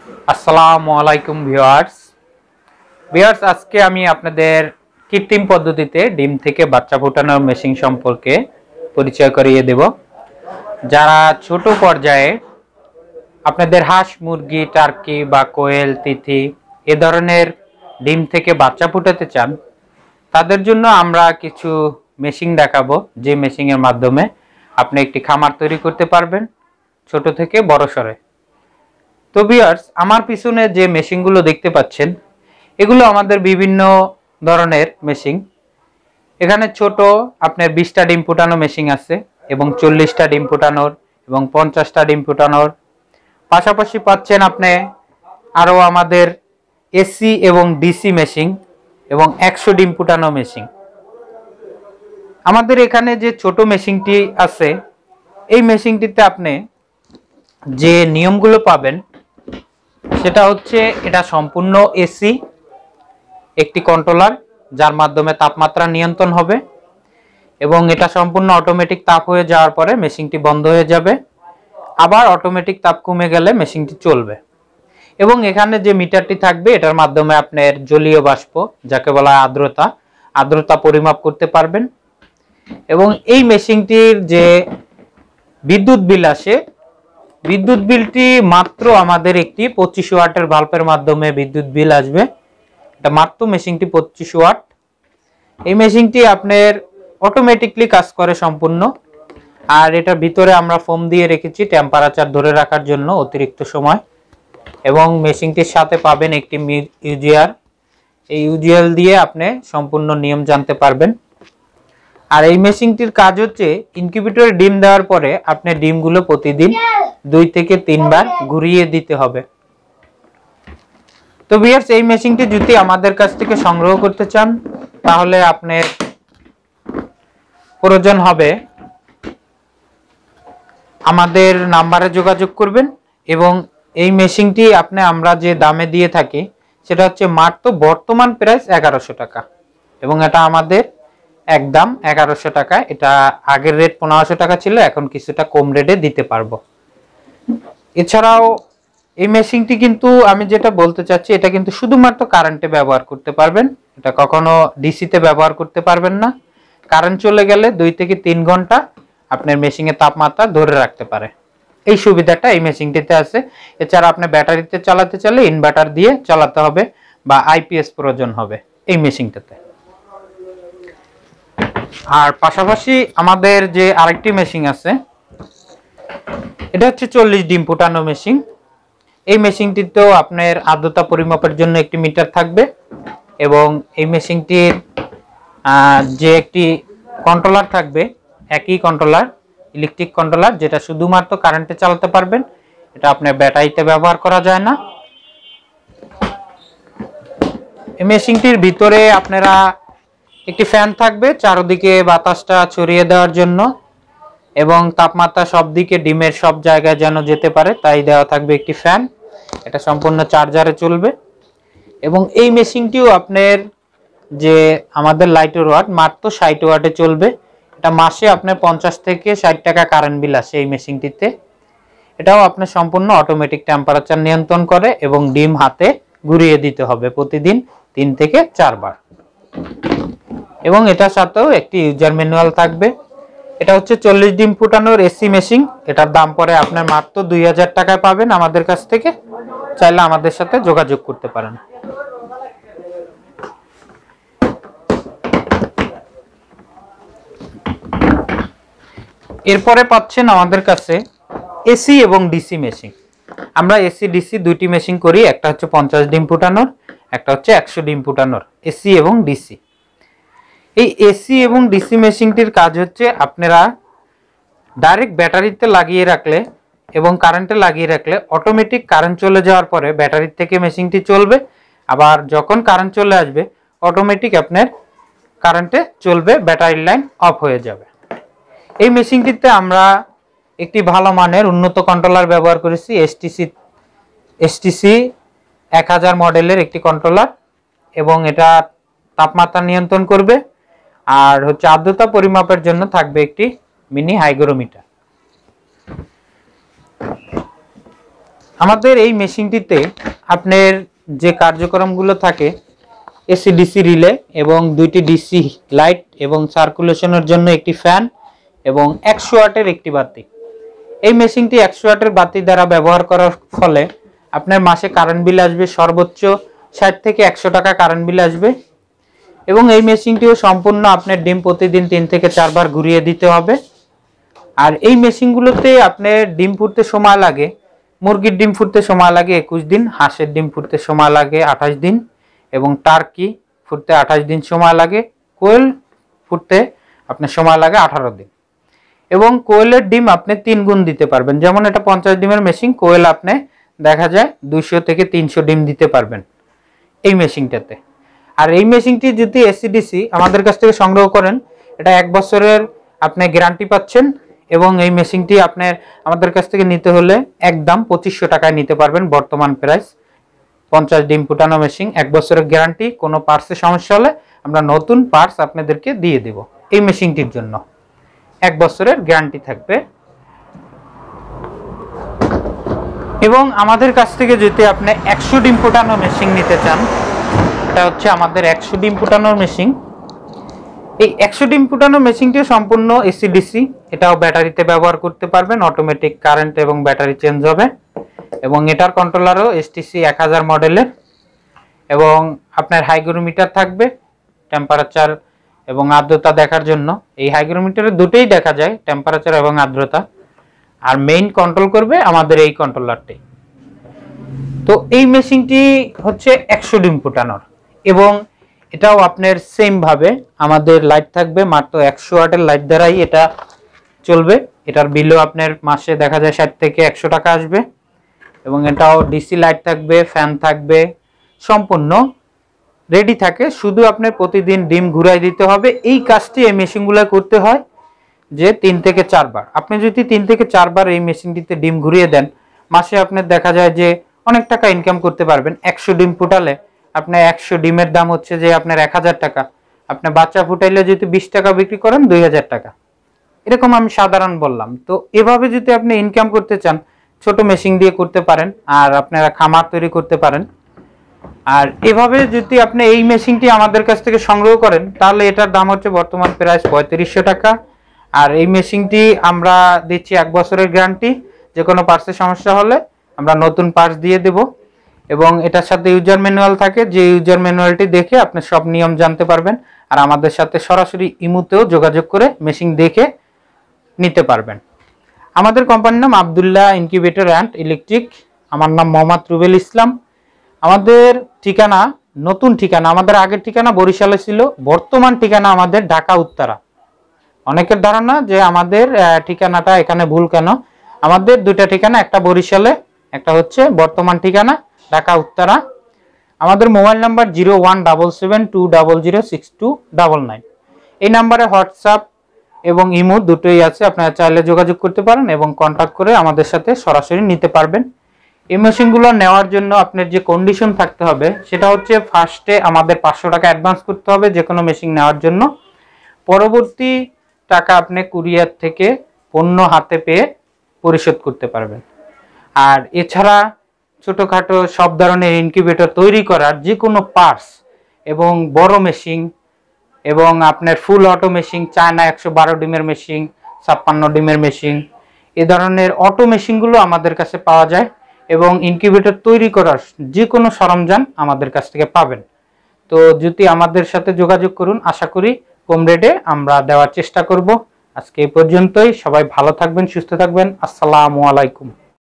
আসসালামু আলাইকুম ভিউয়ার্স আজকে আমি আপনাদের কৃত্রিম পদ্ধতিতে ডিম থেকে বাচ্চা ফোটানোর মেশিন সম্পর্কে পরিচয় করিয়ে দেব। যারা ছোট পর্যায়ে আপনাদের হাঁস মুরগি টার্কি বা কোয়েল তিথি এ ধরনের ডিম থেকে বাচ্চা ফোটাতে চান, তাদের জন্য আমরা কিছু মেশিন দেখাবো, যে মেশিনের মাধ্যমে আপনি একটি খামার তৈরি করতে পারবেন ছোট থেকে বড় সরে। তো ভিউয়ার্স, আমার পিছনে যে মেশিনগুলো দেখতে পাচ্ছেন, এগুলো আমাদের বিভিন্ন ধরনের মেশিন। এখানে ছোট আপনার 20টা ডিম ফুটানো মেশিন আছে এবং 40টা ডিম ফুটানোর এবং 50টা ডিম ফুটানোর। পাশাপাশি পাচ্ছেন আপনি আরও আমাদের এসি এবং ডিসি মেশিন এবং 100 ডিম ফুটানো মেশিন। আমাদের এখানে যে ছোট মেশিনটি আছে, এই মেশিনটিতে আপনি যে নিয়মগুলো পাবেন সেটা হচ্ছে, এটা সম্পূর্ণ এসি একটি কন্ট্রোলার, যার মাধ্যমে তাপমাত্রা নিয়ন্ত্রণ হবে এবং এটা সম্পূর্ণ অটোমেটিক। তাপ হয়ে যাওয়ার পরে মেশিনটি বন্ধ হয়ে যাবে, আবার অটোমেটিক তাপ কমে গেলে মেশিনটি চলবে। এবং এখানে যে মিটারটি থাকবে, এটার মাধ্যমে আপনার জলীয় বাষ্প, যাকে বলা হয় আর্দ্রতা পরিমাপ করতে পারবেন। এবং এই মেশিনটির যে বিদ্যুৎ বিল আসে, বিদ্যুৎ বিলটি মাত্র আমাদের একটি 25 ওয়াটের বাল্বের মাধ্যমে বিদ্যুৎ বিল আসবে। এটা মাত্র মেশিনটি 25 ওয়াট। এই মেশিনটি আপনার অটোমেটিকলি কাজ করে সম্পূর্ণ। আর এটার ভিতরে আমরা ফোম দিয়ে রেখেছি টেম্পারেচার ধরে রাখার জন্য অতিরিক্ত সময়। এবং মেশিনটির সাথে পাবেন একটি ইউজিআর। এই ইউজিএল দিয়ে আপনি সম্পূর্ণ নিয়ম জানতে পারবেন। আর এই মেশিনটির কাজ হচ্ছে, ইনকিউবেটরে ডিম দেওয়ার পরে আপনি ডিমগুলো প্রতিদিন 2 থেকে 3 বার ঘুরিয়ে দিতে হবে। তো ভিউয়ার্স, এই মেশিনটি যদি আমাদের কাছ থেকে সংগ্রহ করতে চান, তাহলে আপনার প্রয়োজন হবে আমাদের নাম্বারে যোগাযোগ করবেন। এবং এই মেশিনটি আমরা যে দামে দিয়ে থাকি, সেটা হচ্ছে মাত্র বর্তমান প্রাইস 1100 টাকা। এবং এটা আমাদের একদম 1100 টাকা। এটা আগের রেট 1500 টাকা ছিল, এখন কিছুটা কম রেটে দিতে পারবো। এছাড়াও এই মেশিনটি কিন্তু, আমি যেটা বলতে চাচ্ছি, এটা কিন্তু শুধুমাত্র কারেন্টে ব্যবহার করতে পারবেন। এটা কখনো ডিসিতে ব্যবহার করতে পারবেন না। কারেন্ট চলে গেলে 2 থেকে 3 ঘন্টা আপনার মেশিনের তাপমাত্রা ধরে রাখতে পারে। এই সুবিধাটা এই মেশিনটিতে আছে। এছাড়া আপনি ব্যাটারিতে চালাতে চাইলে ইনভার্টার দিয়ে চালাতে হবে বা আইপিএস প্রয়োজন হবে এই মেশিনটাতে। আর পাশাপাশি আমাদের যে আরেকটি মেশিন আছে, এটা হচ্ছে 40 ডিম ফুটানো মেশিন। এই মেশিনটিতেও আপনার আর্দ্রতা পরিমাপের জন্য একটি মিটার থাকবে এবং এই মেশিনটির যে একটি কন্ট্রোলার থাকবে, একই কন্ট্রোলার, ইলেকট্রিক কন্ট্রোলার, যেটা শুধুমাত্র কারেন্টে চালাতে পারবেন। এটা আপনার ব্যাটারিতে ব্যবহার করা যায় না। এই মেশিনটির ভিতরে আপনারা একটি ফ্যান থাকবে চারদিকে বাতাসটা ছড়িয়ে দেওয়ার জন্য, এবং তাপমাত্রা সব দিকে ডিমের সব জায়গায় যেন যেতে পারে তাই দেওয়া থাকবে একটি ফ্যান। এটা সম্পূর্ণ চার্জারে চলবে। এবং এই মেশিনটিও আপনার যে আমাদের লাইটের ওয়াট, মাত্র 60 ওয়াটে চলবে। এটা মাসে আপনার 50 থেকে 60 টাকা কারেন্ট বিল আসে এই মেশিনটিতে। এটাও আপনার সম্পূর্ণ অটোমেটিক টেম্পারেচার নিয়ন্ত্রণ করে এবং ডিম হাতে ঘুরিয়ে দিতে হবে প্রতিদিন 3 থেকে 4 বার। এবং এটার সাথেও একটি ইউজার ম্যানুয়াল থাকবে। এটা হচ্ছে 40 ডিম ফুটানোর এসি মেশিন। এটার দাম পড়ে আপনার মাত্র 2000 টাকায় পাবেন আমাদের কাছ থেকে। চাইলে আমাদের সাথে যোগাযোগ করতে পারেন। এরপরে পাচ্ছেন আমাদের কাছে এসি এবং ডিসি মেশিন। আমরা এসি ডিসি দুইটি মেশিন করি, একটা হচ্ছে 50 ডিম ফুটানোর, একটা হচ্ছে 100 ডিম ফুটানোর, এসি এবং ডিসি। এই এসি এবং ডিসি মেশিনটির কাজ হচ্ছে, আপনারা ডাইরেক্ট ব্যাটারিতে লাগিয়ে রাখলে এবং কারেন্টে লাগিয়ে রাখলে অটোমেটিক কারেন্ট চলে যাওয়ার পরে ব্যাটারির থেকে মেশিনটি চলবে। আবার যখন কারেন্ট চলে আসবে অটোমেটিক আপনার কারেন্টে চলবে, ব্যাটারির লাইন অফ হয়ে যাবে। এই মেশিনটিতে আমরা একটি ভালো মানের উন্নত কন্ট্রোলার ব্যবহার করেছি, এসটিসি 1000 মডেলের একটি কন্ট্রোলার। এবং এটা তাপমাত্রা নিয়ন্ত্রণ করবে। আর হচ্ছে আর্দ্রতা পরিমাপের জন্য থাকবে একটি মিনি হাইগ্রোমিটার। আমাদের এই মেশিনটিতে আপনার যে কার্যক্রমগুলো থাকে, এসি ডিসি রিলে এবং দুইটি ডিসি লাইট এবং সার্কুলেশনের জন্য একটি ফ্যান এবং 100 ওয়াটের একটি বাতি। এই মেশিনটি 100 ওয়াটের বাতি দ্বারা ব্যবহার করার ফলে আপনার মাসে কারেন্ট বিল আসবে সর্বোচ্চ 60 থেকে 100 টাকা কারেন্ট বিল আসবে। এবং এই মেশিনটিও সম্পূর্ণ আপনার ডিম প্রতিদিন 3 থেকে 4 বার ঘুরিয়ে দিতে হবে। আর এই মেশিনগুলোতে আপনার ডিম ফুটতে সময় লাগে, মুরগির ডিম ফুটতে সময় লাগে 21 দিন, হাঁসের ডিম ফুটতে সময় লাগে 28 দিন এবং টার্কি ফুটতে 28 দিন সময় লাগে, কোয়েল ফুটতে আপনার সময় লাগে 18 দিন। এবং কোয়েলের ডিম আপনি 3 গুণ দিতে পারবেন, যেমন এটা 50 ডিমের মেশিন, কোয়েল আপনি দেখা যায় 200 থেকে 300 ডিম দিতে পারবেন এই মেশিনটাতে। আর এই মেশিনটি যদি এসিডিসি আমাদের কাছ থেকে সংগ্রহ করেন, এটা 1 বছরের আপনি গ্যারান্টি পাচ্ছেন। এবং এই মেশিনটি আপনার আমাদের কাছ থেকে নিতে হলে একদম 2500 টাকায় নিতে পারবেন বর্তমান প্রাইস। 50 ডিম ফুটানো মেশিন, 1 বছরের গ্যারান্টি, কোনো পার্টসে সমস্যা হলে আমরা নতুন পার্টস আপনাদেরকে দিয়ে দেব। এই মেশিনটির জন্য 1 বছরের গ্যারান্টি থাকবে। এবং আমাদের কাছ থেকে যদি আপনি 100 ডিম ফুটানো মেশিন নিতে চান, এটা হচ্ছে আমাদের 100 ডিম ফুটানোর মেশিন। এই 100 ডিম ফুটানো মেশিনটিও সম্পূর্ণ এসিডিসি, এটাও ব্যাটারিতে ব্যবহার করতে পারবেন, অটোমেটিক কারেন্ট এবং ব্যাটারি চেঞ্জ হবে। এবং এটার কন্ট্রোলারও এসটিসি 1000 মডেলের। এবং আপনার হাইগ্রোমিটার থাকবে টেম্পারেচার এবং আর্দ্রতা দেখার জন্য। এই হাইগ্রোমিটারে দুটোই দেখা যায়, টেম্পারেচার এবং আর্দ্রতা। আর মেইন কন্ট্রোল করবে আমাদের এই কন্ট্রোলারটি। তো এই মেশিনটি হচ্ছে 100 ডিম ফুটানোর। এবং এটাও আপনার সেম ভাবে আমাদের লাইট থাকবে, মাত্র 100 ওয়াটের লাইট দ্বারাই এটা চলবে। এটার বিলও আপনার মাসে দেখা যায় 60 থেকে 100 টাকা আসবে। এবং এটাও ডিসি লাইট থাকবে, ফ্যান থাকবে, সম্পূর্ণ রেডি থাকে। শুধু আপনার প্রতিদিন ডিম ঘুরাই দিতে হবে। এই কাজটি এই মেশিনগুলো করতে হয় যে 3 থেকে 4 বার। আপনি যদি 3 থেকে 4 বার এই মেশিনটিতে ডিম ঘুরিয়ে দেন, মাসে আপনার দেখা যায় যে অনেক টাকা ইনকাম করতে পারবেন। 100 ডিম ফুটালে আপনার 100 ডিমের দাম হচ্ছে যে আপনার 1000 টাকা। আপনি বাচ্চা ফুটাইলে যদি 20 টাকা বিক্রি করেন 2000 টাকা। এরকম আমি সাধারণ বললাম। তো এভাবে যদি আপনি ইনকাম করতে চান, ছোট মেশিন দিয়ে করতে পারেন, আর আপনারা খামার তৈরি করতে পারেন। আর এভাবে যদি আপনি এই মেশিনটি আমাদের কাছ থেকে সংগ্রহ করেন, তাহলে এটার দাম হচ্ছে বর্তমান প্রাইস 3500 টাকা। আর এই মেশিনটি আমরা দিচ্ছি 1 বছরের গ্যারান্টি। যে কোনো পার্টসের সমস্যা হলে আমরা নতুন পার্টস দিয়ে দেব। এবং এটার সাথে ইউজার ম্যানুয়াল থাকে, যে ইউজার ম্যানুয়ালটি দেখে আপনি সব নিয়ম জানতে পারবেন। আর আমাদের সাথে সরাসরি ইমুতেও যোগাযোগ করে মেশিন দেখে নিতে পারবেন। আমাদের কোম্পানির নাম আব্দুল্লাহ ইনকিউবেটর অ্যান্ড ইলেকট্রিক। আমার নাম মোহাম্মদ রুবেল ইসলাম। আমাদের ঠিকানা, নতুন ঠিকানা, আমাদের আগের ঠিকানা বরিশালে ছিল, বর্তমান ঠিকানা আমাদের ঢাকা উত্তরা। অনেকের ধারণা যে আমাদের ঠিকানাটা এখানে ভুল কেন। আমাদের দুইটা ঠিকানা, একটা বরিশালে, একটা হচ্ছে বর্তমান ঠিকানা ঢাকা উত্তরা। আমাদের মোবাইল নাম্বার 0177200629। এই নাম্বারে হোয়াটসঅ্যাপ এবং ইমো দুটোই আছে, আপনারা চাইলে যোগাযোগ করতে পারেন এবং কন্ট্যাক্ট করে আমাদের সাথে সরাসরি নিতে পারবেন। এই মেশিনগুলো নেওয়ার জন্য আপনার যে কন্ডিশন থাকতে হবে সেটা হচ্ছে, ফার্স্টে আমাদের 500 টাকা অ্যাডভান্স করতে হবে যে কোনো মেশিন নেওয়ার জন্য। পরবর্তী টাকা আপনি কুরিয়ার থেকে পণ্য হাতে পেয়ে পরিশোধ করতে পারবেন। আর এছাড়া ছোটোখাটো সব ধরনের ইনকিউবেটর তৈরি করার যে কোনো পার্টস এবং বড় মেশিন এবং আপনার ফুল অটো মেশিন, চায়না 112 ডিমের মেশিন, 56 ডিমের মেশিন, এ ধরনের অটো মেশিনগুলো আমাদের কাছে পাওয়া যায়। এবং ইনকিউবেটর তৈরি করার যে কোনো সরঞ্জাম আমাদের কাছ থেকে পাবেন। তো যদি আমাদের সাথে যোগাযোগ করুন, আশা করি কম রেটে আমরা দেওয়ার চেষ্টা করব। আজকে এই পর্যন্তই। সবাই ভালো থাকবেন, সুস্থ থাকবেন। আসসালামু আলাইকুম।